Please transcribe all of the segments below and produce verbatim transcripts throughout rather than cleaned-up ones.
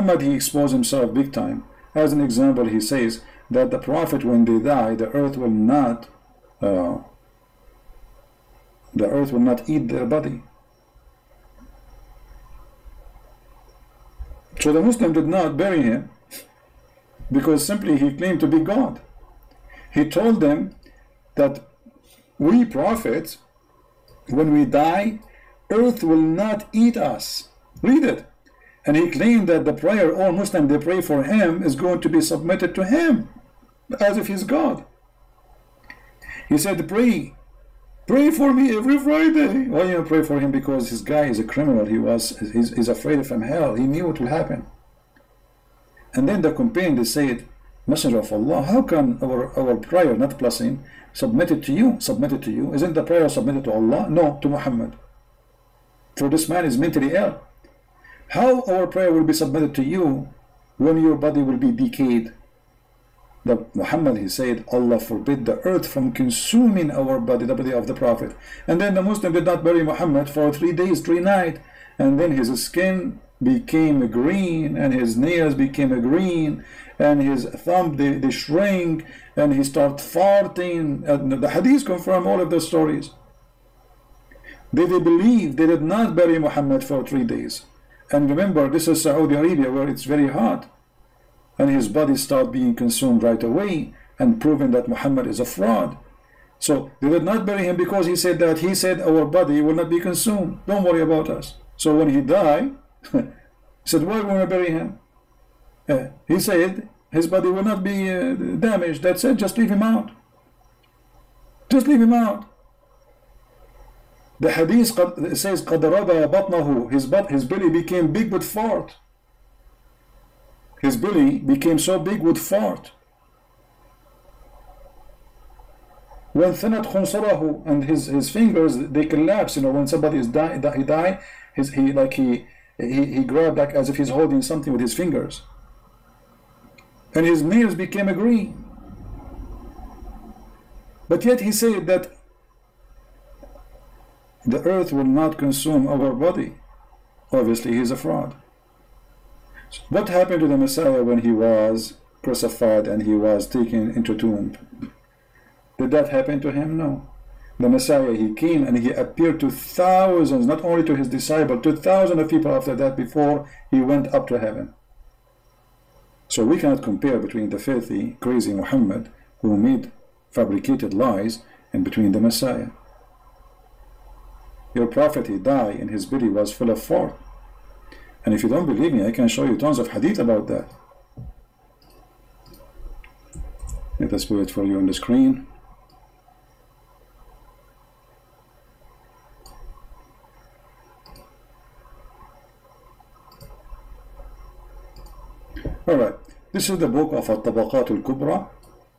Muhammad, he exposed himself big time. As an example, he says that the Prophet, when they die, the earth will not uh, the earth will not eat their body. So the Muslim did not bury him because simply he claimed to be God. He told them that we prophets, when we die, earth will not eat us. Read it. And he claimed that the prayer all Muslims they pray for him is going to be submitted to him as if he's God. He said, pray pray for me every Friday. Why you pray for him? Because this guy is a criminal. He was he's, he's afraid of hell. He knew what will happen. And then the companion, they said, Messenger of Allah, how can our, our prayer, not blessing, submitted to you, submitted to you? Isn't the prayer submitted to Allah? No, to Muhammad. For this man is mentally ill. How our prayer will be submitted to you when your body will be decayed? The Muhammad, he said, Allah forbid the earth from consuming our body, the body of the Prophet. And then the Muslim did not bury Muhammad for three days, three nights. And then his skin became green, and his nails became green, and his thumb, they, they shrank, and he started farting. And the hadith confirm all of those stories. They, they believe they did not bury Muhammad for three days. And remember, this is Saudi Arabia, where it's very hot. And his body started being consumed right away, and proving that Muhammad is a fraud. So they did not bury him because he said that he said our body will not be consumed. Don't worry about us. So when he died, he said, why will we bury him? Uh, he said his body will not be uh, damaged. That's it. Just leave him out. Just leave him out. The hadith says, قَدْ رَبَى بَطْنَهُ, his, his belly became big with fart. His belly became so big with fart. When ثَنَتْ خُنْصَرَهُ, and his, his fingers, they collapse. You know, when somebody is die, he die, his, he like he, he he grabbed like as if he's holding something with his fingers. And his nails became green. But yet he said that the earth will not consume our body. Obviously, he's a fraud. So what happened to the Messiah when he was crucified and he was taken into tomb? Did that happen to him? No. The Messiah, he came and he appeared to thousands, not only to his disciples, to thousands of people after that, before he went up to heaven. So we cannot compare between the filthy, crazy Muhammad, who made fabricated lies, and between the Messiah. Your prophet, he died and his body was full of fart. And if you don't believe me, I can show you tons of hadith about that. Let us put it for you on the screen. Alright, this is the book of At-Tabaqat al-Kubra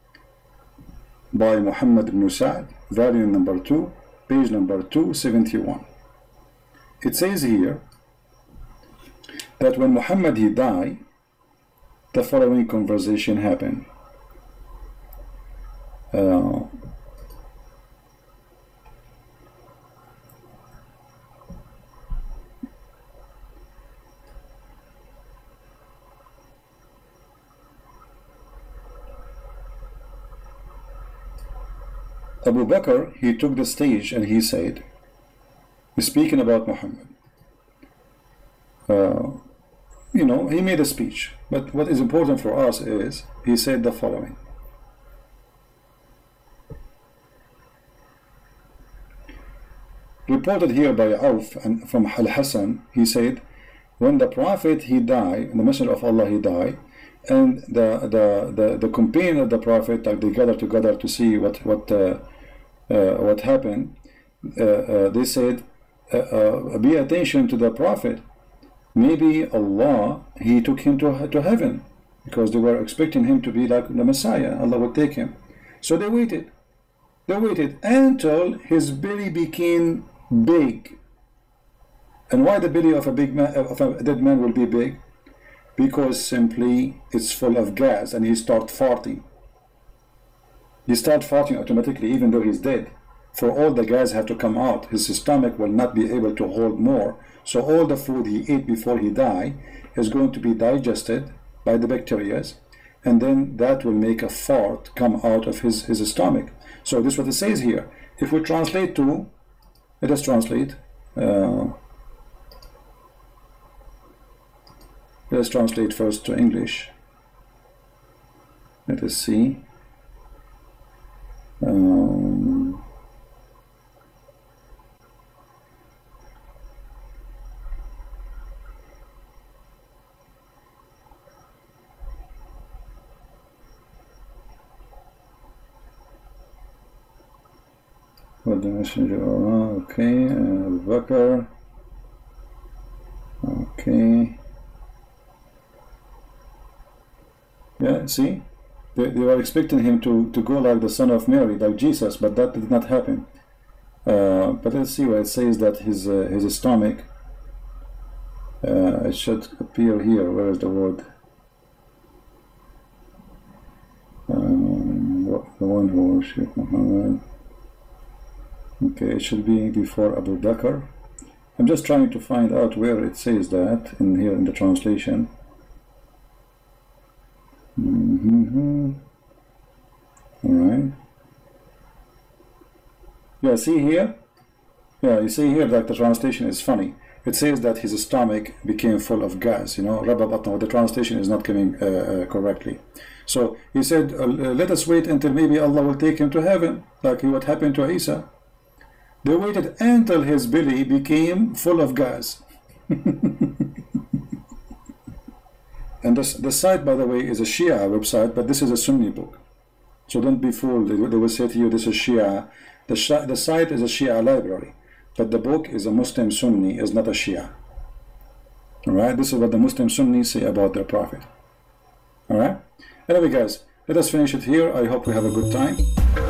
by Muhammad ibn Sa'd, volume number two, page number two seventy-one. It says here that when Muhammad he died, the following conversation happened. Uh, Abu Bakr, he took the stage and he said, speaking about Muhammad, uh, you know, he made a speech, but what is important for us is, he said the following. Reported here by Auf and from Al-Hasan, he said, when the Prophet he died, the Messenger of Allah he died, and the the the, the companion of the Prophet, like they gathered together to see what what uh, uh, what happened, uh, uh, they said, uh, uh, "Be attention to the Prophet. Maybe Allah he took him to to heaven, because they were expecting him to be like the Messiah. Allah would take him." So they waited. They waited until his belly became big. And why the belly of a big man, of a dead man, will be big? Because simply it's full of gas, and he starts farting. He starts farting automatically, even though he's dead. for all the gas had to come out. His stomach will not be able to hold more. So all the food he ate before he died is going to be digested by the bacteria, and then that will make a fart come out of his, his stomach. So this is what it says here. If we translate to, let us translate. Uh, let's translate first to English. Let us see. Um, what the messenger? Oh, okay, Abu Bakr. Okay. Yeah, see? They, they were expecting him to, to go like the son of Mary, like Jesus, but that did not happen. Uh, but let's see what it says that his uh, his stomach, uh, it should appear here. Where is the word? Um, the one who worshipped Muhammad. Okay, it should be before Abu Bakr. I'm just trying to find out where it says that in here in the translation. Mm-hmm. All right. Yeah, see here? Yeah, you see here that the translation is funny. It says that his stomach became full of gas, you know, the translation is not coming uh, uh, correctly. So he said, uh, let us wait until maybe Allah will take him to heaven, like what happened to Isa. They waited until his belly became full of gas. And this, the site, by the way, is a Shia website, but this is a Sunni book. So don't be fooled. They, they will say to you, this is Shia. The, the site is a Shia library, but the book is a Muslim Sunni, is not a Shia. Alright, this is what the Muslim Sunnis say about their Prophet. Alright? Anyway guys, let us finish it here. I hope we have a good time.